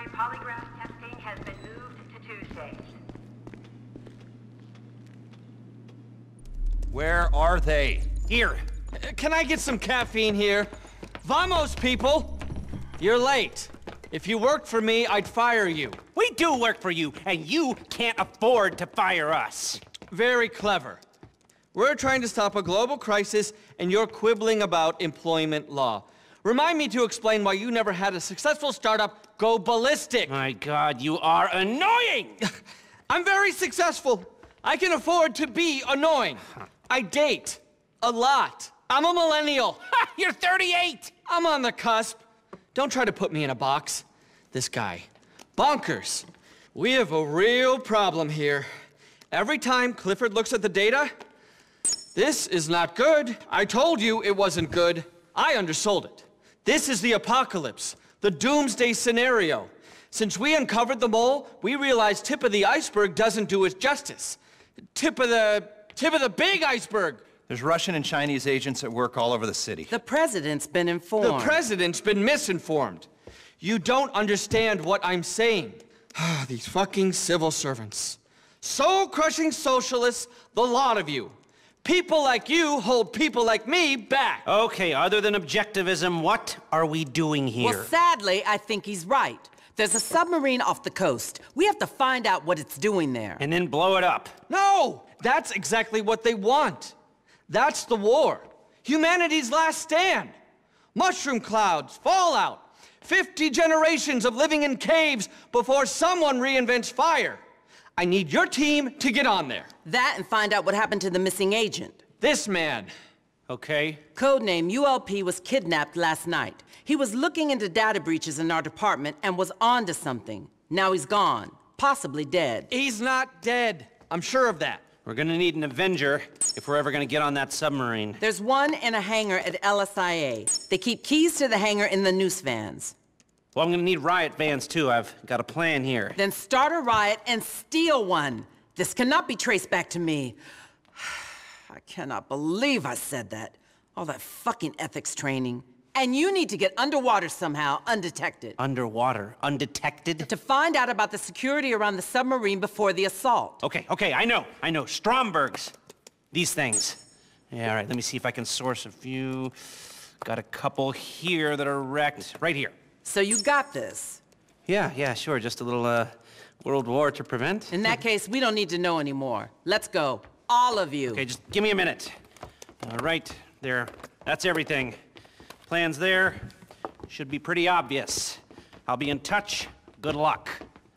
preliminary polygraph testing has been moved to Tuesday. Where are they? Here. Can I get some caffeine here? Vamos, people! You're late. If you worked for me, I'd fire you. We do work for you, and you can't afford to fire us. Very clever. We're trying to stop a global crisis, and you're quibbling about employment law. Remind me to explain why you never had a successful startup go ballistic. My God, you are annoying! I'm very successful. I can afford to be annoying. I date. A lot. I'm a millennial. Ha! You're 38! I'm on the cusp. Don't try to put me in a box. This guy. Bonkers. We have a real problem here. Every time Clifford looks at the data, this is not good. I told you it wasn't good. I undersold it. This is the apocalypse, the doomsday scenario. Since we uncovered the mole, we realized tip of the iceberg doesn't do it justice. Tip of the big iceberg. There's Russian and Chinese agents at work all over the city. The president's been informed. The president's been misinformed. You don't understand what I'm saying. These fucking civil servants. Soul-crushing socialists, the lot of you. People like you hold people like me back. Okay, other than objectivism, what are we doing here? Well, sadly, I think he's right. There's a submarine off the coast. We have to find out what it's doing there. And then blow it up. No! That's exactly what they want. That's the war. Humanity's last stand. Mushroom clouds, fallout, 50 generations of living in caves before someone reinvents fire. I need your team to get on there. That and find out what happened to the missing agent. This man. Okay. Codename ULP was kidnapped last night. He was looking into data breaches in our department and was onto something. Now he's gone, possibly dead. He's not dead. I'm sure of that. We're gonna need an Avenger if we're ever gonna get on that submarine. There's one in a hangar at LSIA. They keep keys to the hangar in the noose vans. Well, I'm gonna need riot vans too. I've got a plan here. Then start a riot and steal one. This cannot be traced back to me. I cannot believe I said that. All that fucking ethics training. And you need to get underwater somehow, undetected. Underwater, undetected? To find out about the security around the submarine before the assault. Okay, I know. Stromberg's. These things. Yeah, all right, let me see if I can source a few. Got a couple here that are wrecked. Right here. So you got this? Yeah, sure. Just a little, World War to prevent. In that case, we don't need to know anymore. Let's go. All of you. Okay, just give me a minute. All right, there. That's everything. Plans there. Should be pretty obvious. I'll be in touch. Good luck.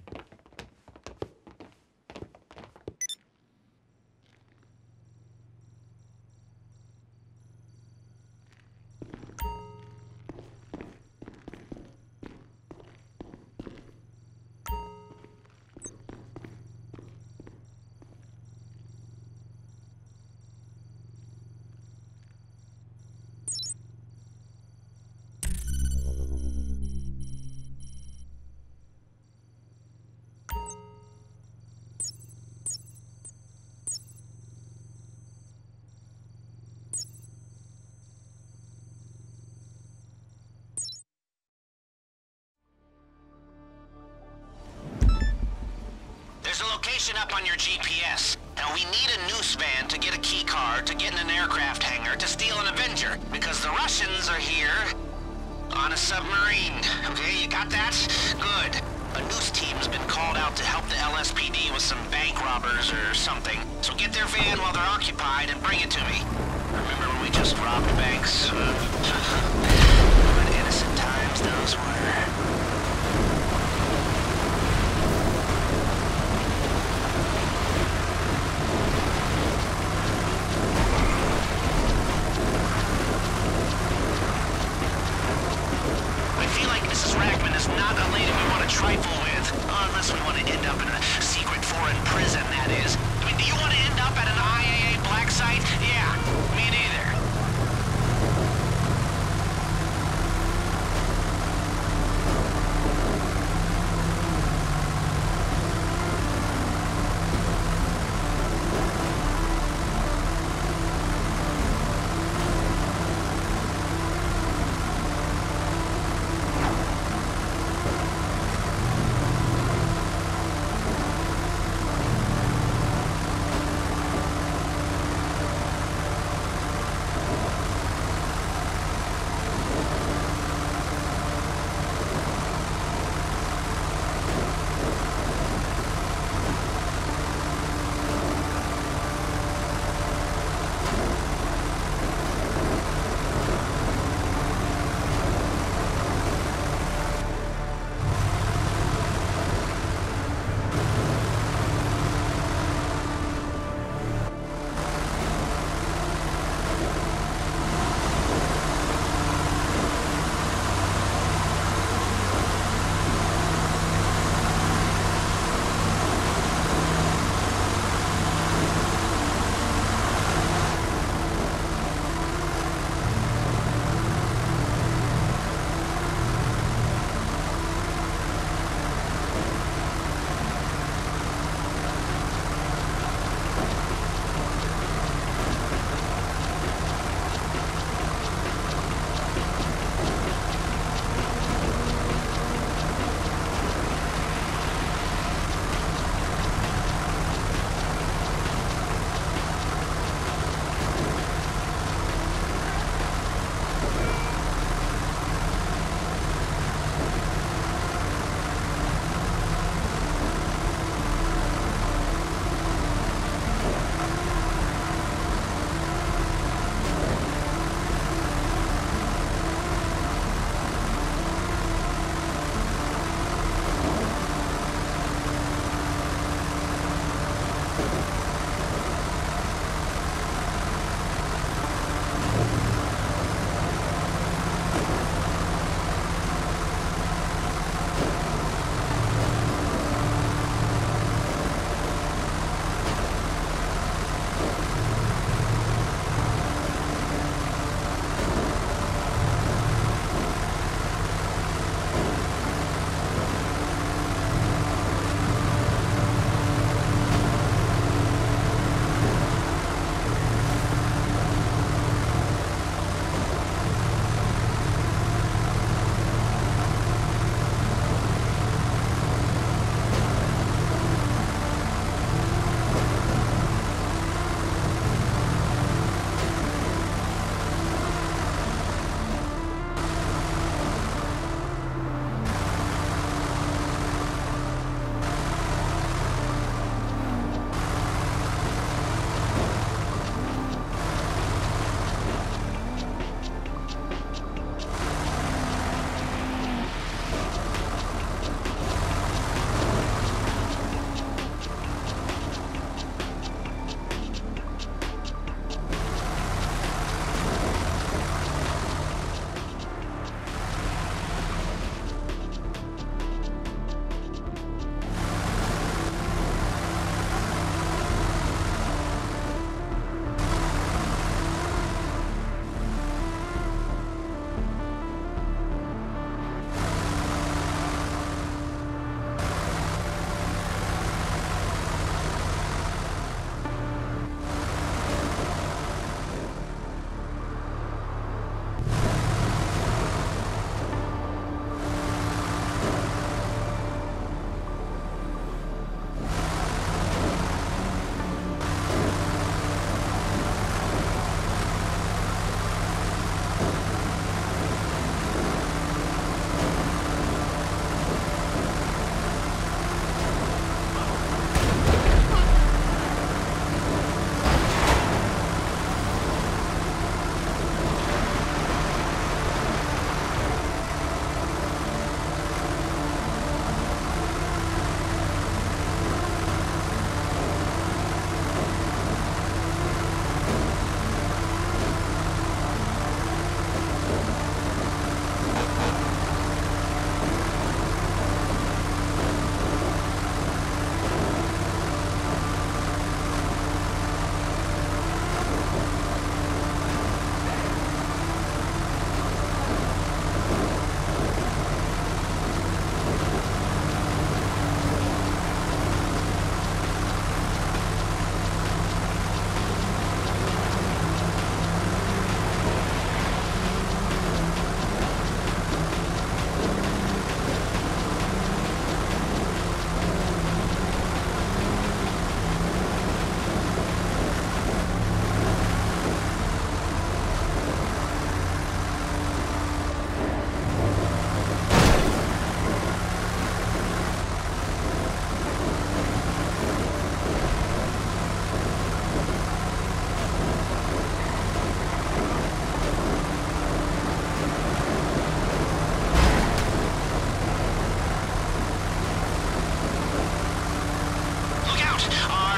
There's a location up on your GPS. Now we need a noose van to get a key card to get in an aircraft hangar to steal an Avenger, because the Russians are here on a submarine. Okay, you got that? Good. A noose team's been called out to help the LSPD with some bank robbers or something. So get their van while they're occupied and bring it to me. Remember when we just robbed banks? What innocent times those were. Not a lady we want to trifle with, unless we want to end up in a secret foreign prison, that is. I mean, do you want to end up at an IAA black site? Yeah, me neither.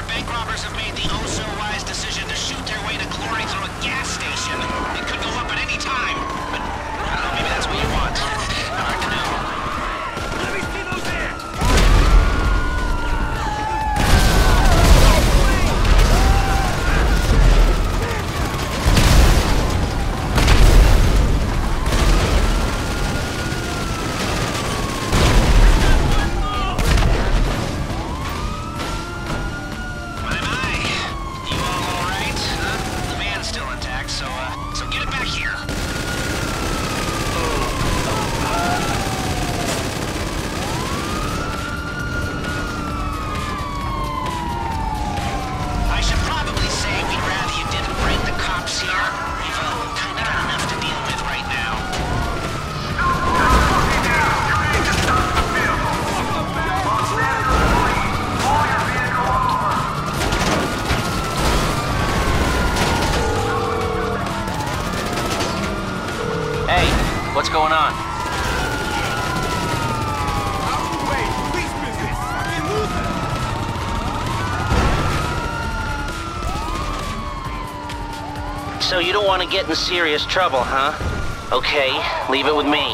bank robbers have made the oh-so-wise decision to shoot their way to glory through a gas station. It could go up at any time. But, I don't know, maybe that's what you want. Hard to know. Let me see those hands! What's going on? So you don't want to get in serious trouble, huh? Okay, leave it with me.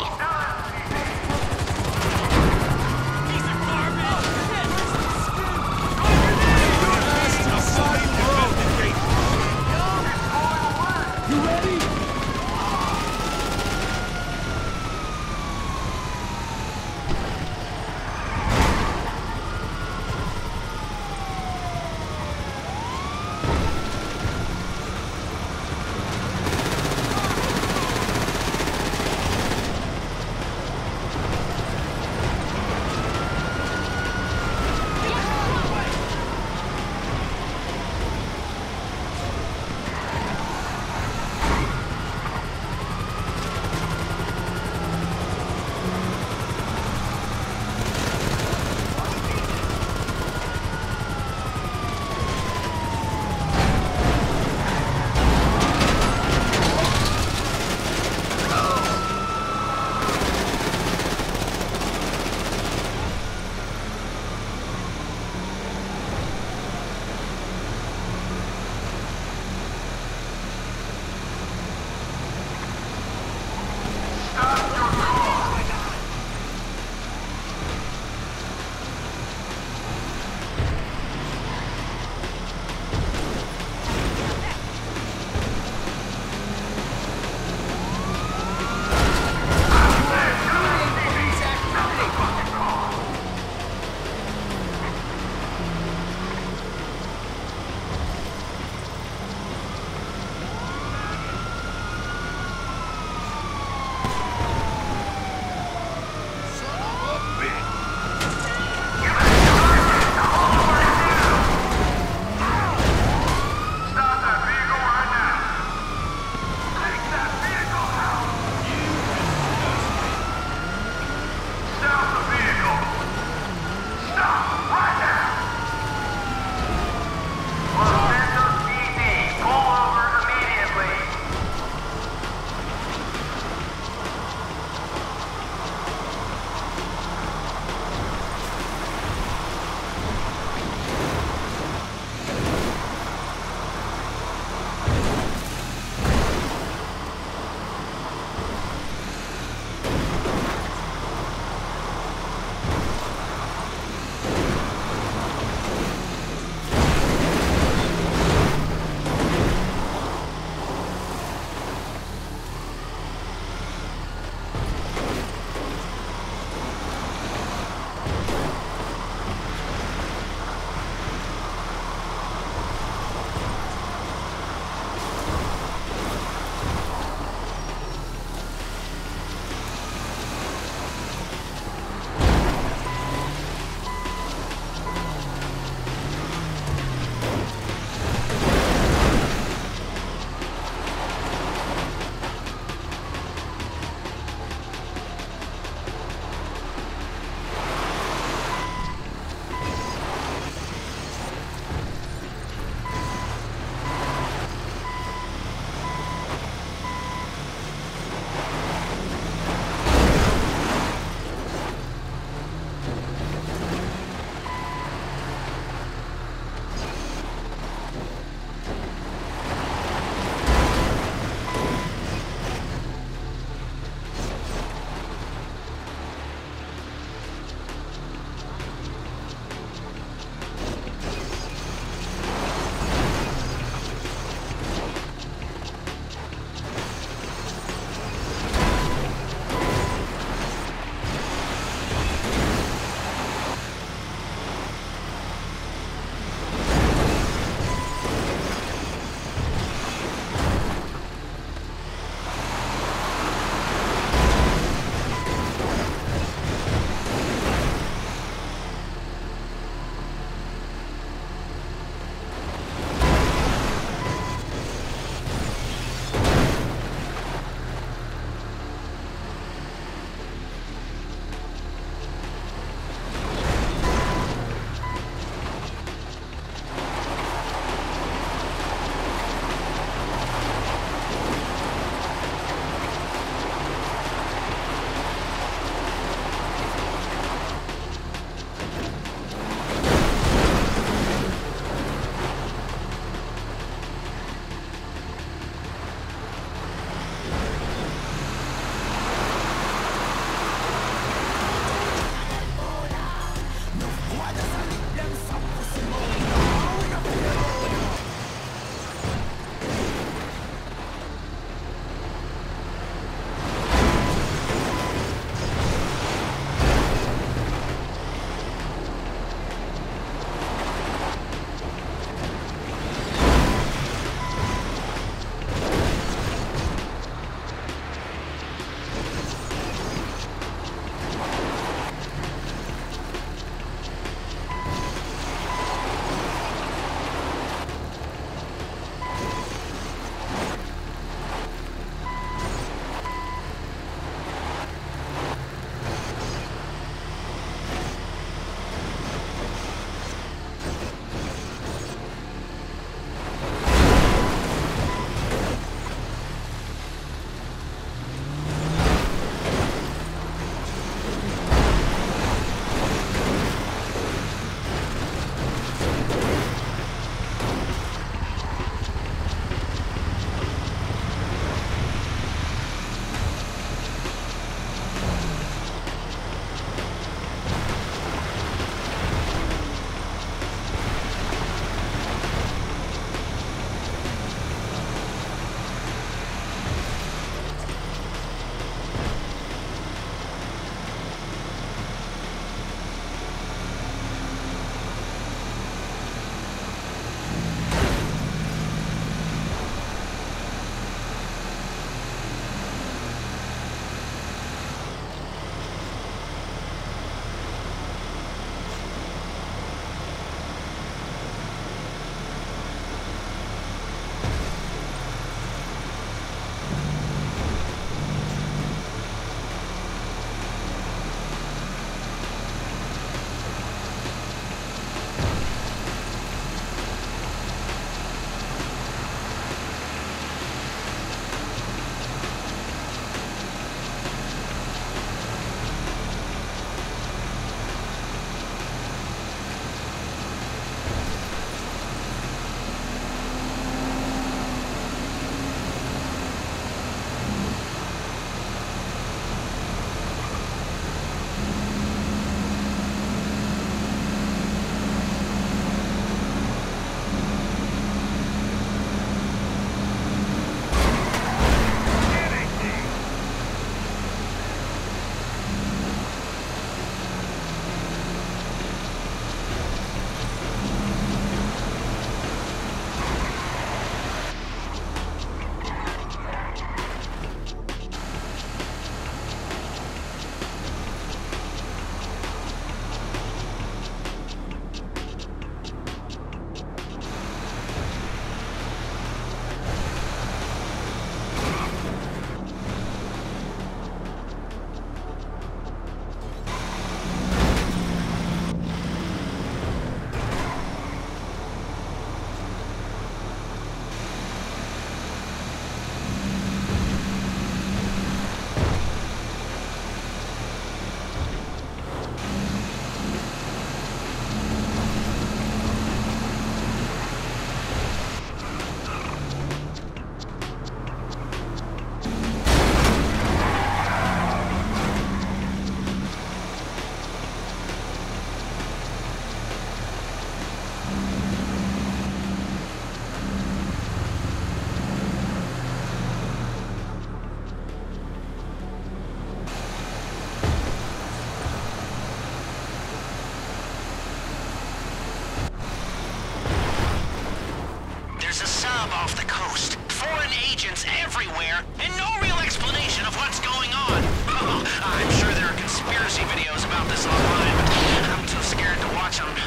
everywhere and no real explanation of what's going on. Oh, I'm sure there are conspiracy videos about this online, but I'm too scared to watch them.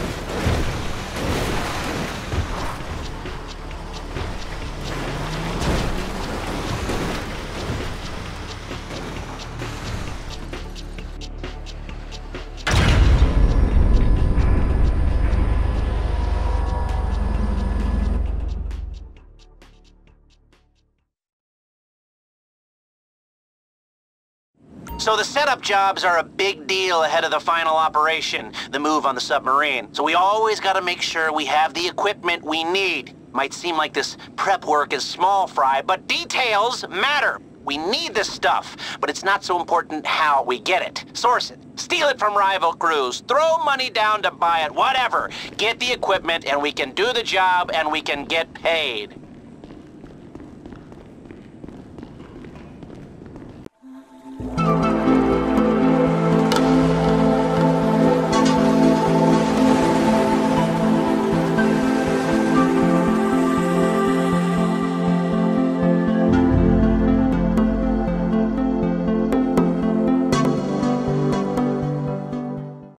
So the setup jobs are a big deal ahead of the final operation, the move on the submarine. So we always gotta make sure we have the equipment we need. Might seem like this prep work is small fry, but details matter. We need this stuff, but it's not so important how we get it. Source it, steal it from rival crews, throw money down to buy it, whatever. Get the equipment and we can do the job and we can get paid.